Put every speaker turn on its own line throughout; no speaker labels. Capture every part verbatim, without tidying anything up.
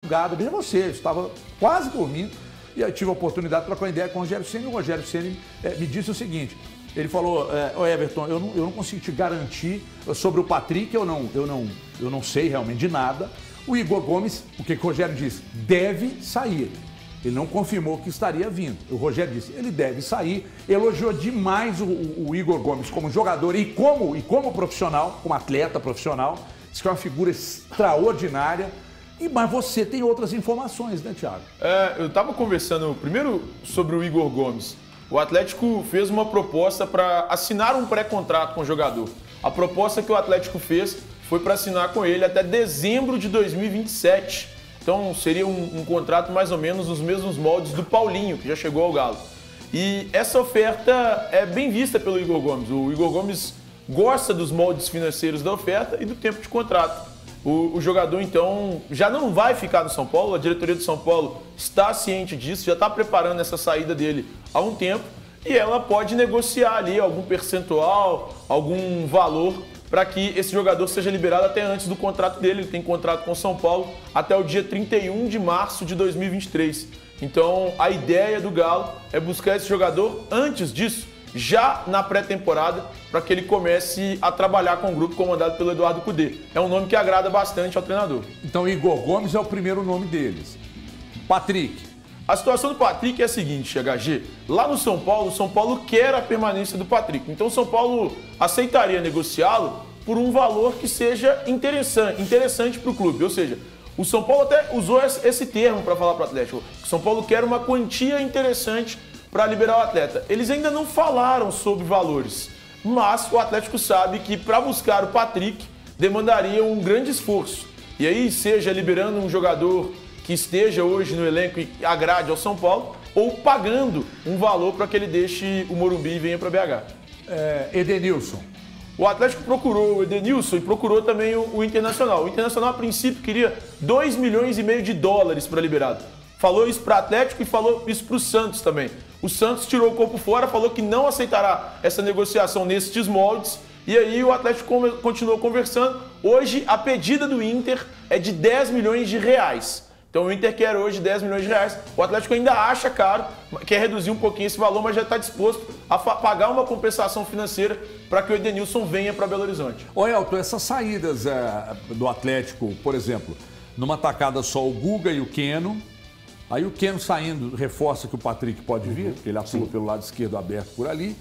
madrugada, veja você, eu estava quase dormindo e eu tive a oportunidade de trocar uma ideia com o Rogério Ceni. O Rogério Ceni é, me disse o seguinte, ele falou, é, oh, Everton, eu não, eu não consigo te garantir sobre o Patrick, eu não, eu, não, eu não sei realmente de nada. O Igor Gomes, o que, que o Rogério disse? Deve sair. Ele não confirmou que estaria vindo. O Rogério disse, ele deve sair. Elogiou demais o, o, o Igor Gomes como jogador e como, e como profissional, como atleta profissional. Diz que é uma figura extraordinária. E, mas você tem outras informações, né, Thiago?
É, eu estava conversando primeiro sobre o Igor Gomes. O Atlético fez uma proposta para assinar um pré-contrato com o jogador. A proposta que o Atlético fez foi para assinar com ele até dezembro de dois mil e vinte e sete. Então seria um, um contrato mais ou menos nos mesmos moldes do Paulinho, que já chegou ao Galo. E essa oferta é bem vista pelo Igor Gomes. O Igor Gomes gosta dos moldes financeiros da oferta e do tempo de contrato. O, o jogador, então, já não vai ficar no São Paulo. A diretoria do São Paulo está ciente disso, já está preparando essa saída dele há um tempo. E ela pode negociar ali algum percentual, algum valor para que esse jogador seja liberado até antes do contrato dele. Ele tem contrato com o São Paulo até o dia trinta e um de março de dois mil e vinte e três. Então, a ideia do Galo é buscar esse jogador antes disso, já na pré-temporada, para que ele comece a trabalhar com o grupo comandado pelo Eduardo Cudê. É um nome que agrada bastante ao treinador.
Então, Igor Gomes é o primeiro nome deles. Patrick.
A situação do Patrick é a seguinte, H G. Lá no São Paulo, o São Paulo quer a permanência do Patrick. Então o São Paulo aceitaria negociá-lo por um valor que seja interessante, interessante para o clube. Ou seja, o São Paulo até usou esse termo para falar para o Atlético. O São Paulo quer uma quantia interessante para liberar o atleta. Eles ainda não falaram sobre valores, mas o Atlético sabe que para buscar o Patrick demandaria um grande esforço. E aí, seja liberando um jogador que esteja hoje no elenco e agrade ao São Paulo, ou pagando um valor para que ele deixe o Morumbi e venha para B H.
É, Edenilson.
O Atlético procurou o Edenilson e procurou também o, o Internacional. O Internacional, a princípio, queria dois milhões e meio de dólares para liberado. Falou isso para o Atlético e falou isso para o Santos também. O Santos tirou o corpo fora, falou que não aceitará essa negociação nestes moldes. E aí o Atlético continuou conversando. Hoje, a pedida do Inter é de dez milhões de reais. Então o Inter quer hoje dez milhões de reais. O Atlético ainda acha caro, quer reduzir um pouquinho esse valor, mas já está disposto a pagar uma compensação financeira para que o Edenilson venha para Belo Horizonte.
Ô Elton, essas saídas é, do Atlético, por exemplo, numa tacada só o Guga e o Keno, aí o Keno saindo reforça que o Patrick pode vir, uhum. porque ele atua pelo lado esquerdo aberto por ali.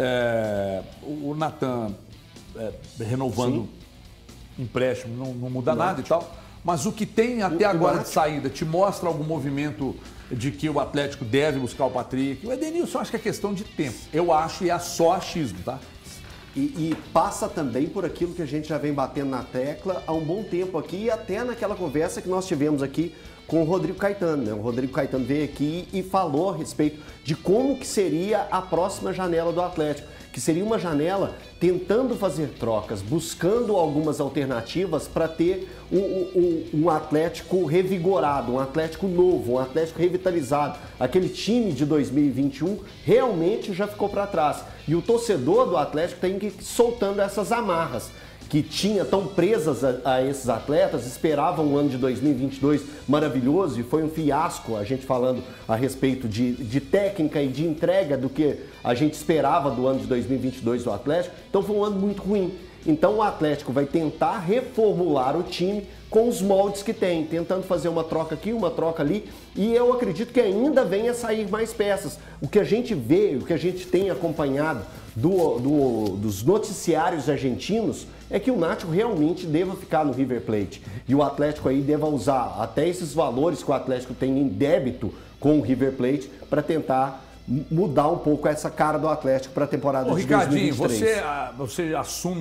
É, o Natan é, renovando Sim. empréstimo, não, não muda não. nada e tal. Mas o que tem até o, agora o de saída te mostra algum movimento de que o Atlético deve buscar o Patrick? O Edenilson, acho que é questão de tempo. Eu acho e é só achismo, tá?
E, e passa também por aquilo que a gente já vem batendo na tecla há um bom tempo aqui e até naquela conversa que nós tivemos aqui com o Rodrigo Caetano, né? O Rodrigo Caetano veio aqui e falou a respeito de como que seria a próxima janela do Atlético, que seria uma janela tentando fazer trocas, buscando algumas alternativas para ter um, um, um Atlético revigorado, um Atlético novo, um Atlético revitalizado. Aquele time de dois mil e vinte e um realmente já ficou para trás. E o torcedor do Atlético tem que ir soltando essas amarras que tinha tão presas a, a esses atletas, esperavam um ano de dois mil e vinte e dois maravilhoso e foi um fiasco, a gente falando a respeito de, de técnica e de entrega do que a gente esperava do ano de dois mil e vinte e dois do Atlético, então foi um ano muito ruim. Então o Atlético vai tentar reformular o time com os moldes que tem, tentando fazer uma troca aqui, uma troca ali, e eu acredito que ainda venha a sair mais peças. O que a gente vê, o que a gente tem acompanhado do, do, dos noticiários argentinos é que o Nacho realmente deva ficar no River Plate e o Atlético aí deva usar até esses valores que o Atlético tem em débito com o River Plate para tentar mudar um pouco essa cara do Atlético para a temporada
Ô,
de dois mil e vinte e três.
Ricardinho, você, você assume